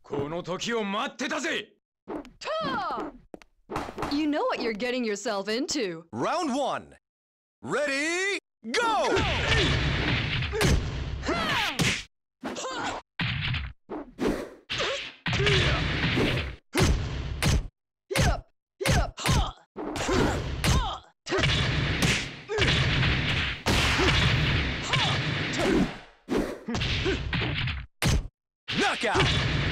この時を待ってたぜ。 You know what you're getting yourself into. Round 1. Ready, go! Knockout!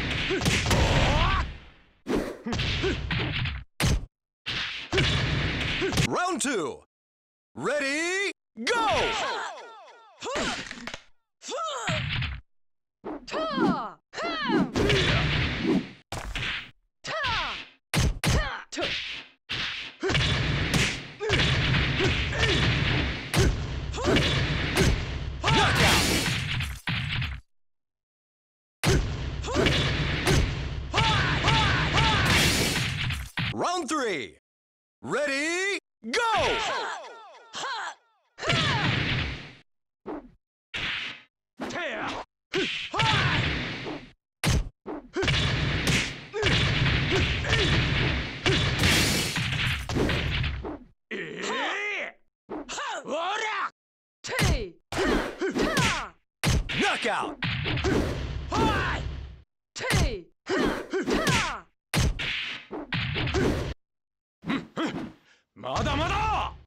Round 2. Ready, go! Round 3. Ready, go! Knockout! まだまだ。